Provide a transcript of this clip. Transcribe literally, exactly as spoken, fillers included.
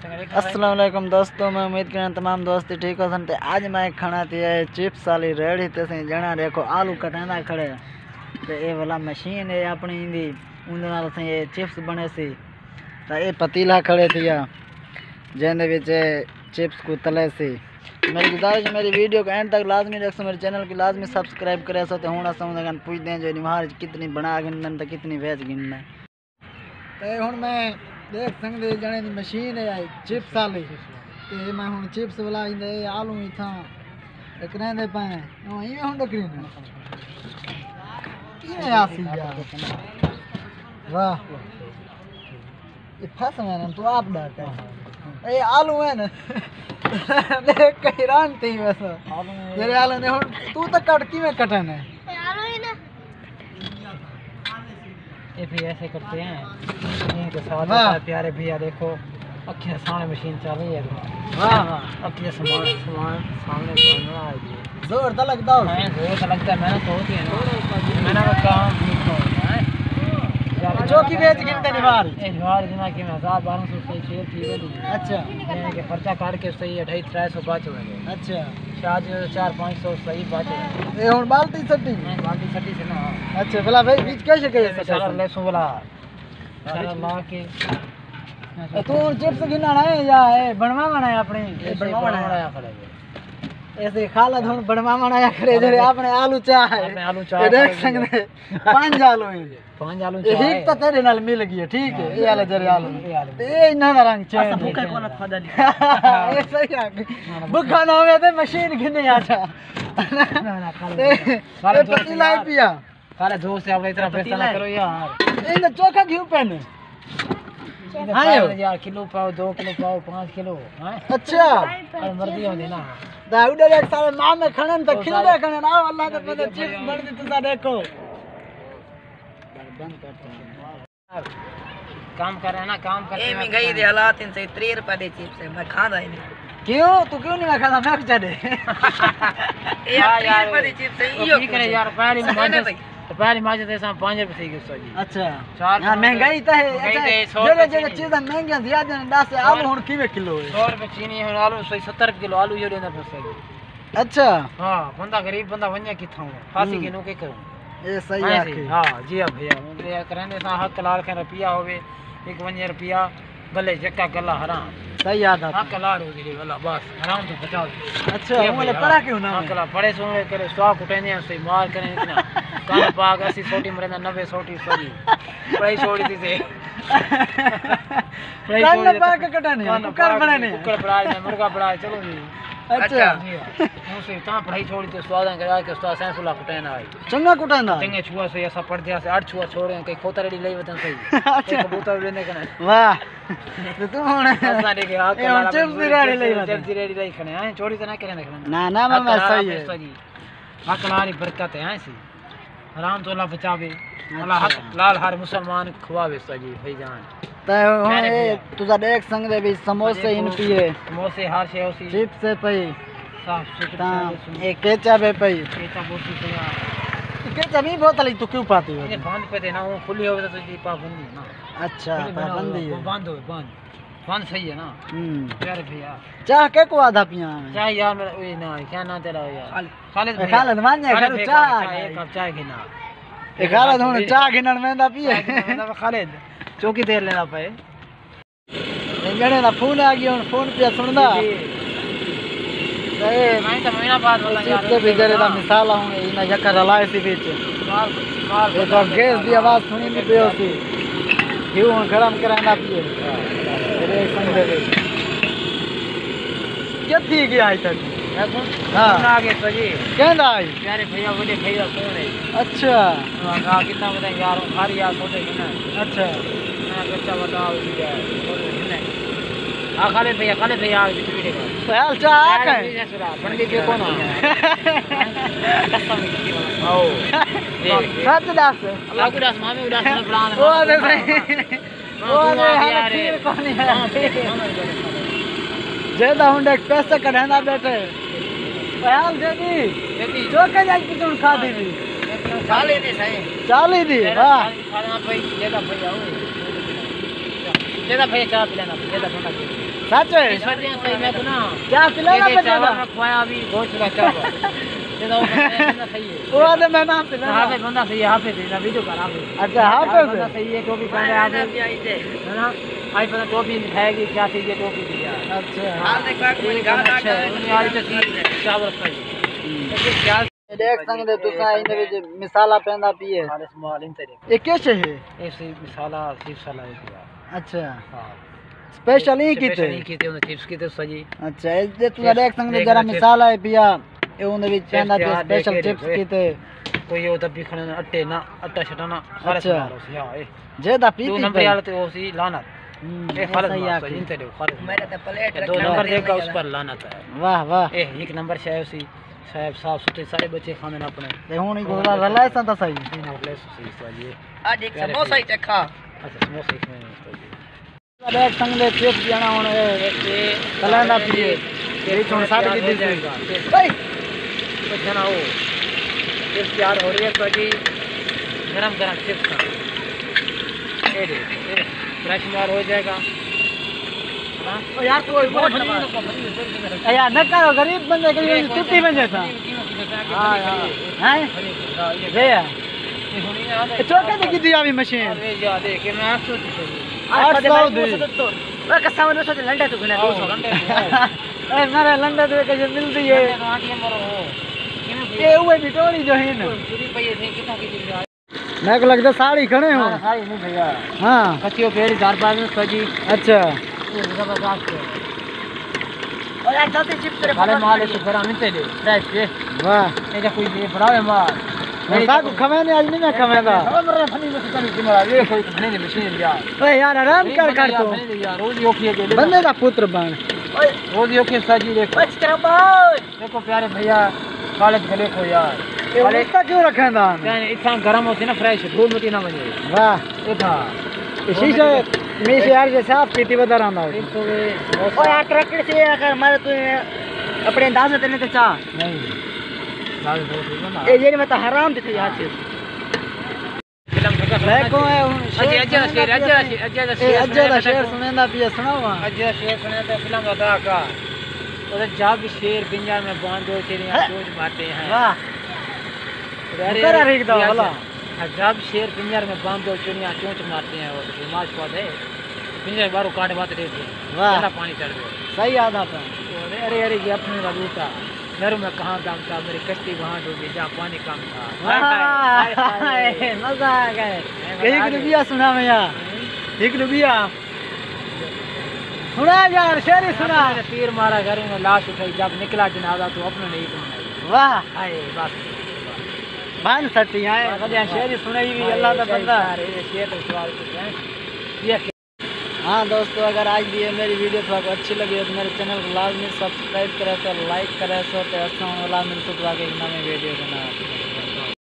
अस्सलाम वालेकुम दोस्तों, मैं उम्मीद करना तमाम दोस्त ठीक हो सन। आज मैं खाना थी चिप्स वाली रेडी ते जना देखो आलू कटांदा खड़े ते ये वाला मशीन है अपनी इंदी उंदे नाल से ये चिप्स बने सी। तो ये पतीला खड़े थिया जेंदे विच चिप्स को तले सी। मेरी गुजारिश मेरी वीडियो को एंड तक लाजमी देखो, मेरे चैनल की लाजमी सब्सक्राइब करे सो। तो हूँ समझ पूछते हैं जो निहार कितनी बना गिन तो कितनी वेच गिनना। तो हूँ मैं देख सकते जने की मशीन है चिप्स वाली ते मैं हूँ चिप्स वाला इंदे आलू इथा करेंदे पे इवें हुण डकरी किवें आसी यार वाह ये फस में तू आप डाट ए आलू है ना देख के हैरान थी वैसे तेरे आलू ने हुण तू तो कट किवें कटन है आलू ही ना ये भी ऐसे करते हैं इनके साथ प्यारे भैया देखो अखियां सामने मशीन चल रही है। वाह वाह अखियां सामान सामान सामने बन रहा है। जोर तो लगता है जोर तो लगता है मैंने तो होती है ना मैंने का काम जो की बेच गिनते निवार ए निवार जना के मैं सात बारह सौ से शेयर थी वेली। अच्छा यानी के पर्चा काट के सही अठाई तीन सौ बाच हो गए। अच्छा शाज चार पाँच सौ सही बाच है ए हुन बाल्टी सट्टी बाल्टी सट्टी से ना। अच्छा भला भाई बीच कैसे कैसे सारा लेसो वाला सारा ला के तू चिप्स गिनाना है या है बनवा बनाया अपने बनवा बनाया खड़े ऐसे खाला धुन बनवा बनाया खड़े जरे आपने आलू चाह है आपने आलू चाह देख सकते पांच आलू है पांच आलू चाह है एक तो तेरे नाल मिल गई ठीक है ये वाला जरे आलू ए इना दा रंग चाह अच्छा भूखा कोना खादा नहीं ए सही आ भूखा ना होवे ते मशीन गिने आजा ना ना खाले पतीला पिया खाले दोस्त आप इतना पैसा ना करो यार इन चोखा क्यों पहने हाँ यार किलो पाओ दो किलो पाओ पाँच किलो हाँ अच्छा और मर्जी होती ना दाऊदे एक सारे माँ में खनन तो खिल दे खनन आओ अल्लाह के पता चिप्स मर्जी तुझा देखो बंद करते हैं काम कर रहे हैं ना काम कर रहे हैं। ए महंगाई दे हालात इनसे तीस रुपए दे चिप्स है मैं खाता ही नहीं। क्यों तू क्यों नहीं मैं खाता मैं कुछ दे यार तीस रुपए दे चिप्स है यो करे यार पहली माजे तो पहली माजे दे साम पाँच रुपए थी गुस्सा जी। अच्छा हां महंगाई तो है। अच्छा जगह जगह चीज़ें महंगी ज्यादा ने दस आलू हुन किवे किलो है सौ रुपए चीनी हुन आलू सत्तर किलो आलू यो देना फसा जी। अच्छा हां बंदा गरीब बंदा वन्या किथा फांसी के नो के करूं ए सही है। हां जी भैया ये करने सा हक लाल के रुपया होवे एक वन्या रुपया भले जक्का गला हराम सही याद आता हक लाल हो गई वाला बस हराम तो पचास। अच्छा वो पड़ा क्यों ना हक ला पड़े सो करे सौ कुटेने से मार करे इतना कान पाग अस्सी सोटी मरेंदा नब्बे सोटी सही पढ़ाई छोड़ी थी से कान पाग कटाने कुकर बनाने कुकर पड़ा मुर्गा पड़ा चलो जी। अच्छा हूं से ता पढ़ाई छोड़ी तो स्वाद करा के उस्ताद साइंस वाला कुटाना आई चंगा कुटाना चंगे छुआ से ऐसा पढ़ दिया से आठ छुआ छोड़े कई खोता रेडी ले वतन सही अच्छा कबूतर लेने कने वाह तो तू होने ऐसा दे के हाथ का चिप्स रेडी ले वतन चिप्स रेडी ले खने हैं छोड़ी तो ना करे ना ना मैं सही है हक लाल बरकत है ऐसी हराम तो अल्लाह बचावे अल्लाह हक लाल हर मुसलमान खुआवे सजी भाईजान। तो हुन तुझा देख संग दे भी समोसे इन पिए समोसे हर शे उसी चिप्स से पई साफ सुथरा एक केचप है पई केचप बोती पया केचप ही बोतल तू क्यों पाती है ये बंद पे देना वो खुली होवे तो जी पाबंदी ना। अच्छा पाबंदी है बंद हो बंद बंद सही है ना। हम्म प्यारे भैया चाह के को आधा पिया चाह यार मेरा ओए ना क्या ना तेरा यार खालिद खालिद मान जा करो चाह एक कप चाय गिना ए खालिद हुन चाह गिनन में दा पिए खालिद चौकी देर लेना पे जने ना फोन आ गया फोन पे सुनदा ए मैं तो महीना बाद वाला यार तो बेचारे दा मिसाल हूं इना जका रलाए सी बीच ये तो गैस दी आवाज सुनी नहीं पियो सी क्यों गरम कराना पिए तेरे संग दे क्या थी गया आज तक हां आ गए तो जी कहंदा आई प्यारे भैया बड़े भैया कौन है। अच्छा हां कितना बताएं यार खारी यार सोचे कि ना। अच्छा मैं बच्चा बताओ जी हां खाले भैया खाले भैया आ वीडियो का हाल चाल है बन के कौन कसम की आओ सच दास अल्लाह को दास मामे उदास न प्राण ओ दे भाई ओ यार कौन है जेदा हुंडे पैसे कढांदा बैठे हाल जेदी जेदी चोके जाई पिटुन खा दी चाली दी सही चाली दी वाह खाना भाई जेदा भैया हो ज्यादा भैया चाय पिलाना ज्यादा ठंडा सच है इस वजह से मैं तो ना क्या पिलाना ज्यादा मैं खुआया अभी गोश्त का चावल ज्यादा वो बंदा सही है वो आदे मैं नाम पिलाना हाफिज बंदा सही है हाफिज है वीडियो कर हाफिज अच्छा हाफिज बंदा सही है टोपी पहन रहा है है ना आई पता टोपी दिखाएगी क्या चीज है टोपी दी यार अच्छा हां देखा कोई गाना अच्छा आज तक चावल सही क्या देख सकते तुसा इन विच मिसाला पेंदा पिए खालिस माल इन तेरे ये कैसे है ऐसे मिसाला सिर्फ सला है अच्छा हां स्पेशल ही कीते स्पेशल ही कीते उन चिप्स कीते सजी अच्छा ये तुसा देख सकते जरा मिसाला है पिया ये उन विच पेंदा पे स्पेशल चिप्स कीते कोई वो तब भी खने अट्टे ना अट्टा छटाना खालिस माल हो या ए जेदा पीती दो नंबर वाले तो सी लानत ए खालिस माल इन तेरे खालिस मेरे तो प्लेट दो नंबर देखा उस पर लानत है वाह वाह ए एक नंबर से उसी साहब साफ सुथरे सारे बच्चे खाने ना अपने ते हुन गोला रलाय सा सही नहीं रिप्लेस सही सही आज एक समोसा ही चखा अच्छा समोसा एक में देख संगले चिप्स जाना हुन ए कलांदा पिए ये छोड़ साथ की दी भाई तो जाना हो चिप्स यार हो रही है तो जी गरम गरम चिप्स का ए दे फ्रेश माल हो जाएगा ओ यार तू बहुत यार न करो गरीब बंदे के लिए टूटी बन जाता हां हां हैं ये है छोटे से कितनी आवी मशीन अरे यार देख मैं आठ सौ आठ सौ दे वो कसा में सोच लंडे तो बिना दो सौ लंडे ए मारे लंडे तो कैसे मिलती है ये हुए बिटोड़ी जो है ना पूरी पई है कितना की चीज मैं को लगता साड़ी खड़े हो साड़ी नहीं भैया हां कचियो पेड़ चार पांच में सजी अच्छा जबरदस्त है और यार जल्दी चिप्स तेरे खाले माल है तो घर आने ले फ्रेश है वाह ये जो कोई ये बड़ा है माल मैं को खवेने आज नहीं मैं खवेगा मेरे फनी में कितनी कीमत है ये कोई फनी नहीं मशीन यार ओए यार आराम कर कर तो यार रोज योखी है बंदे का पुत्र बन ओए रोज योखी सजी देखो बच तेरा बाल देखो प्यारे भैया काले गले को यार काले का क्यों रखे दान यानी इतना गर्म होती ना फ्रेश धूल मिट्टी ना बने वाह ये था इसी से मैं से यार जैसे आप पीती बता रहा हूं तो ओ यार ट्रैक्टर से अगर मारे तू अपने अंदाज से तेने तो चाह नहीं लाल दो ना ए ये मैं तो हराम दिखे यार से मैं को है अजय अजय शेर अजय अजय अजय अजय दा शेर सुनेंदा पिया सुनावा अजय शेर सुनेंदा फिल्म बता का और जब शेर पिंजरा में बांधो चिड़िया चोंच मारते हैं वाह अरे अरे एकदम वाला जब शेर पिंजर में बांधो चिड़िया चोंच मारते हैं और माछ पौध है पिंजर बारो काट बात देते हैं वाह पानी चढ़ गया सही याद आता अरे अरे अरे ये अपने का लूटा घर में कहाँ काम था मेरी कश्ती वहाँ डूबी जहाँ पानी कम था मजा आ गया एक रुपया सुना मैं यार एक रुपया सुना यार शेर सुना तीर मारा घर में लाश उठाई जब निकला जनाजा तो अपने नहीं बनाई वाह आए बस मान सकती है शेर सुनाई भी अल्लाह का बंदा शेर तो सवाल ये हाँ दोस्तों अगर आज भी मेरी वीडियो आपको अच्छी लगी तो मेरे चैनल को लाजमी सब्सक्राइब करें तो लाइक करें सो तो अच्छा मिलते तो आगे नई वीडियो बना